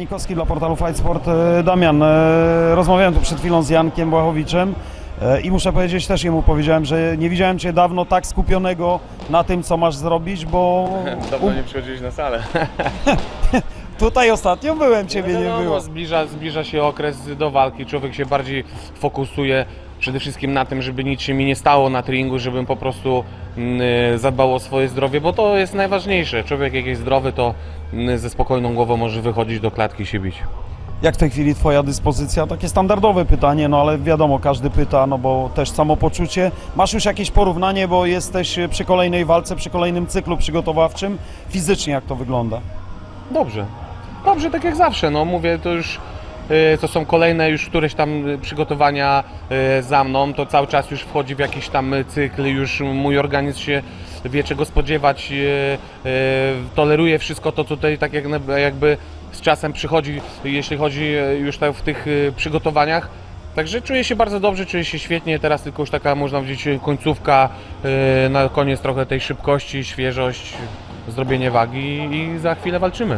Janikowski dla portalu Fight Sport. Damian, rozmawiałem tu przed chwilą z Jankiem Błachowiczem i muszę powiedzieć, też jemu powiedziałem, że nie widziałem Cię dawno tak skupionego na tym, co masz zrobić, bo... Dawno nie przychodziłeś na salę. Tutaj ostatnio byłem, Ciebie nie było. Zbliża się okres do walki, człowiek się bardziej fokusuje przede wszystkim na tym, żeby nic się mi nie stało na treningu, żebym po prostu zadbał o swoje zdrowie, bo to jest najważniejsze. Człowiek jak jest zdrowy, to ze spokojną głową może wychodzić do klatki i się bić. Jak w tej chwili Twoja dyspozycja? Takie standardowe pytanie, no ale wiadomo, każdy pyta, no bo też samopoczucie. Masz już jakieś porównanie, bo jesteś przy kolejnej walce, przy kolejnym cyklu przygotowawczym. Fizycznie jak to wygląda? Dobrze. Dobrze, tak jak zawsze, no mówię, to już to są kolejne już któreś tam przygotowania za mną, to cały czas już wchodzi w jakiś tam cykl, już mój organizm się wie czego spodziewać, toleruje wszystko to, co tutaj tak jakby z czasem przychodzi, jeśli chodzi już tak w tych przygotowaniach. Także czuję się bardzo dobrze, czuję się świetnie, teraz tylko już taka, można powiedzieć, końcówka, na koniec trochę tej szybkości, świeżość, zrobienie wagi i za chwilę walczymy.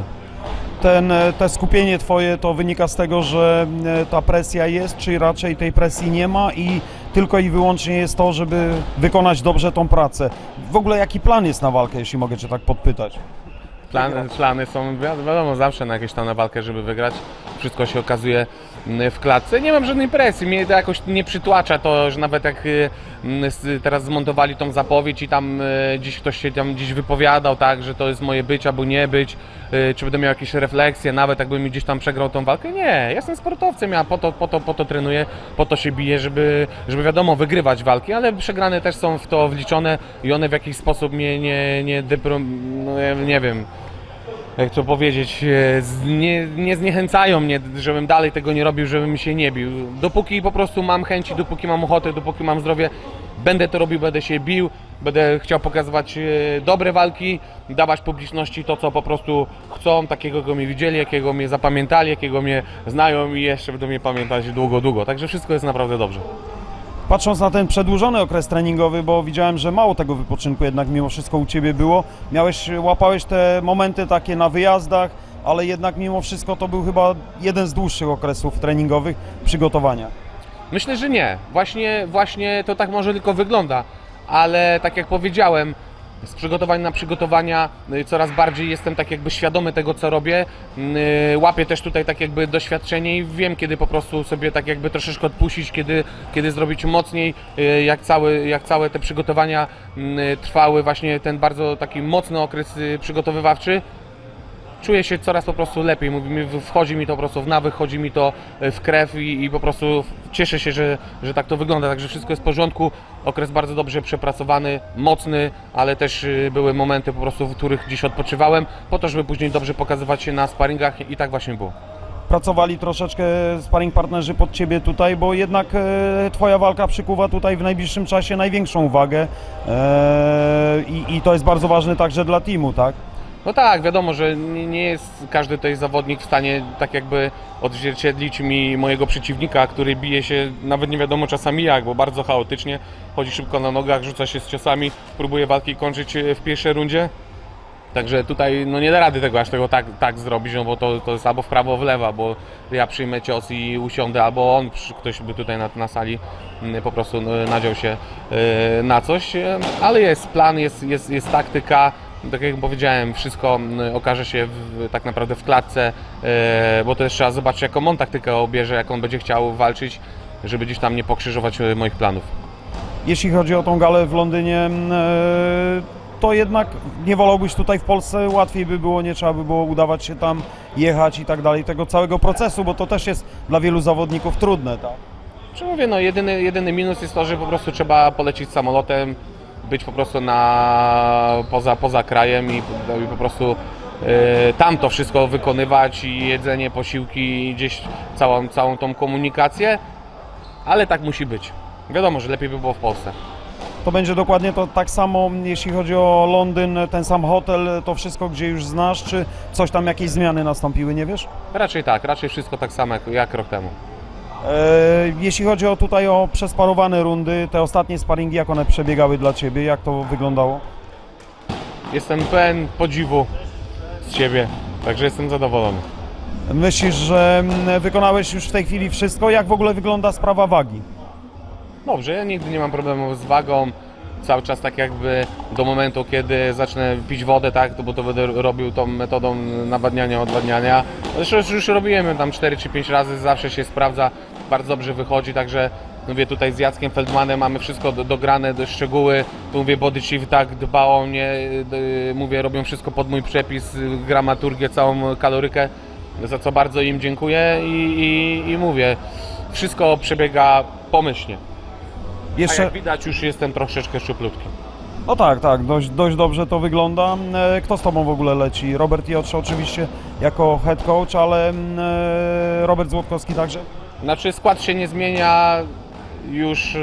Te skupienie Twoje to wynika z tego, że ta presja jest, czy raczej tej presji nie ma i tylko i wyłącznie jest to, żeby wykonać dobrze tą pracę. W ogóle jaki plan jest na walkę, jeśli mogę Cię tak podpytać? Plany są, wiadomo, zawsze na jakieś tam na walkę, żeby wygrać. Wszystko się okazuje w klatce. Nie mam żadnej presji, mnie to jakoś nie przytłacza to, że nawet jak teraz zmontowali tą zapowiedź i tam gdzieś ktoś się tam gdzieś wypowiadał, tak, że to jest moje być albo nie być, czy będę miał jakieś refleksje, nawet jakbym mi gdzieś tam przegrał tą walkę. Nie, ja jestem sportowcem, ja po to trenuję, po to się biję, żeby wiadomo, wygrywać walki, ale przegrane też są w to wliczone i one w jakiś sposób mnie nie wiem, jak to powiedzieć, nie zniechęcają mnie, żebym dalej tego nie robił, żebym się nie bił. Dopóki po prostu mam chęci, dopóki mam ochotę, dopóki mam zdrowie, będę to robił, będę się bił, będę chciał pokazywać dobre walki, dawać publiczności to, co po prostu chcą, takiego, kogo mnie widzieli, jakiego mnie zapamiętali, jakiego mnie znają i jeszcze będą mnie pamiętać długo, długo. Także wszystko jest naprawdę dobrze. Patrząc na ten przedłużony okres treningowy, bo widziałem, że mało tego wypoczynku jednak mimo wszystko u Ciebie było, łapałeś te momenty takie na wyjazdach, ale jednak mimo wszystko to był chyba jeden z dłuższych okresów treningowych przygotowania. Myślę, że nie. Właśnie to tak może tylko wygląda, ale tak jak powiedziałem, z przygotowań na przygotowania coraz bardziej jestem tak jakby świadomy tego, co robię. Łapię też tutaj tak jakby doświadczenie i wiem, kiedy po prostu sobie tak jakby troszeczkę odpuścić, kiedy zrobić mocniej, jak całe te przygotowania trwały, właśnie ten bardzo taki mocny okres przygotowywawczy. Czuję się coraz po prostu lepiej, wchodzi mi to po prostu w nawyk, wchodzi mi to w krew i po prostu cieszę się, że tak to wygląda, także wszystko jest w porządku, okres bardzo dobrze przepracowany, mocny, ale też były momenty po prostu, w których gdzieś odpoczywałem, po to, żeby później dobrze pokazywać się na sparingach i tak właśnie było. Pracowali troszeczkę sparring partnerzy pod Ciebie tutaj, bo jednak Twoja walka przykuwa tutaj w najbliższym czasie największą uwagę i to jest bardzo ważne także dla teamu, tak? No tak, wiadomo, że nie jest każdy tutaj zawodnik w stanie tak jakby odzwierciedlić mi mojego przeciwnika, który bije się nawet nie wiadomo czasami jak, bo bardzo chaotycznie, chodzi szybko na nogach, rzuca się z ciosami, próbuje walki kończyć w pierwszej rundzie. Także tutaj no nie da rady tego aż tego tak zrobić, no bo to jest albo w prawo, albo w lewo, bo ja przyjmę cios i usiądę, albo on, ktoś by tutaj na sali po prostu nadział się na coś, ale jest plan, jest taktyka. Tak jak powiedziałem, wszystko okaże się tak naprawdę w klatce, bo też trzeba zobaczyć, jaką on taktykę obierze, jak on będzie chciał walczyć, żeby gdzieś tam nie pokrzyżować moich planów. Jeśli chodzi o tą galę w Londynie, to jednak nie wolałbyś tutaj w Polsce, łatwiej by było, nie trzeba by było udawać się tam, jechać i tak dalej, tego całego procesu, bo to też jest dla wielu zawodników trudne, tak? Czy mówię, no jedyny minus jest to, że po prostu trzeba polecieć samolotem, być po prostu poza krajem i po prostu tam to wszystko wykonywać i jedzenie, posiłki i gdzieś całą tą komunikację, ale tak musi być. Wiadomo, że lepiej by było w Polsce. To będzie dokładnie to tak samo, jeśli chodzi o Londyn, ten sam hotel, to wszystko gdzie już znasz, czy coś tam, jakieś zmiany nastąpiły, nie wiesz? Raczej tak, raczej wszystko tak samo jak rok temu. Jeśli chodzi o przesparowane rundy, te ostatnie sparingi, jak one przebiegały dla Ciebie, jak to wyglądało? Jestem pełen podziwu z siebie, także jestem zadowolony. Myślisz, że wykonałeś już w tej chwili wszystko? Jak w ogóle wygląda sprawa wagi? Dobrze, ja nigdy nie mam problemu z wagą. Cały czas tak jakby do momentu, kiedy zacznę pić wodę, tak, bo to będę robił tą metodą nawadniania, odwadniania. Zresztą już robiłem tam 4 czy 5 razy, zawsze się sprawdza, bardzo dobrze wychodzi, także mówię tutaj z Jackiem Feldmanem, mamy wszystko dograne, do szczegóły. Tu mówię, Body Chief tak dba o mnie, mówię, robią wszystko pod mój przepis, gramaturgię, całą kalorykę, za co bardzo im dziękuję i mówię, wszystko przebiega pomyślnie. A Jeszcze... jak widać, już jestem troszeczkę szczuplutki. No tak, dość dobrze to wygląda. Kto z Tobą w ogóle leci? Robert Jotrze oczywiście jako head coach, ale Robert Złotkowski także? Znaczy skład się nie zmienia już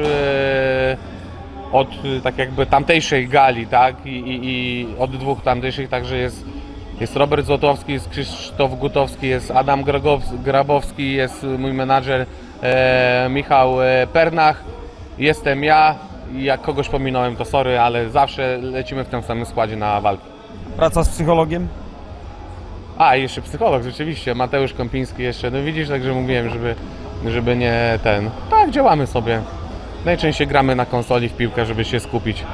od tak jakby tamtejszej gali, tak? I od 2 tamtejszych, także jest Robert Złotowski, jest Krzysztof Gutowski, jest Adam Grabowski, jest mój menadżer Michał Pernach, jestem ja. Jak kogoś pominąłem, to sorry, ale zawsze lecimy w tym samym składzie na walki. Praca z psychologiem? A, i jeszcze psycholog, rzeczywiście, Mateusz Kąpiński jeszcze, no widzisz, także mówiłem, żeby nie ten... Tak, działamy sobie. Najczęściej gramy na konsoli w piłkę, żeby się skupić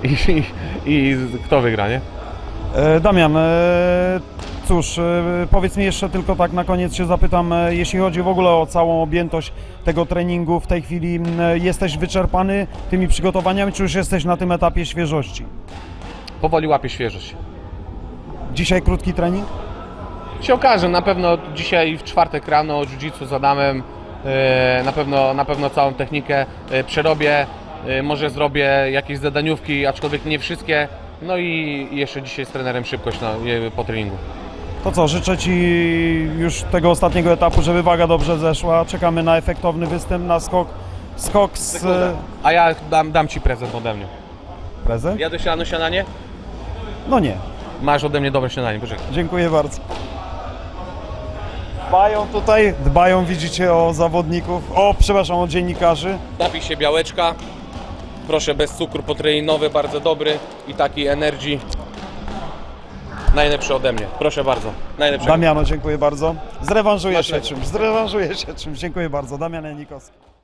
i kto wygra, nie? Damian, cóż, powiedz mi jeszcze tylko tak na koniec się zapytam, jeśli chodzi w ogóle o całą objętość tego treningu, w tej chwili jesteś wyczerpany tymi przygotowaniami, czy już jesteś na tym etapie świeżości? Powoli łapię świeżość. Dzisiaj krótki trening? Się okaże, na pewno dzisiaj w czwartek rano jiu-jitsu z Adamem, na pewno całą technikę przerobię, może zrobię jakieś zadaniówki, aczkolwiek nie wszystkie. No i jeszcze dzisiaj z trenerem szybkość po treningu. To co, życzę Ci już tego ostatniego etapu, żeby waga dobrze zeszła. Czekamy na efektowny występ, na skok z... A ja dam Ci prezent ode mnie. Prezent? Jadłeś rano śniadanie? No nie. Masz ode mnie dobre śniadanie, poczekaj. Dziękuję bardzo. Dbają, widzicie, o zawodników, przepraszam, o dziennikarzy. Napij się białeczka. Proszę, bez cukru, potrenowy, bardzo dobry i taki Energy. Najlepszy ode mnie, proszę bardzo. Najlepszy. Damiano, dziękuję bardzo. Zrewanżuję się czymś. Dziękuję bardzo. Damian Janikowski.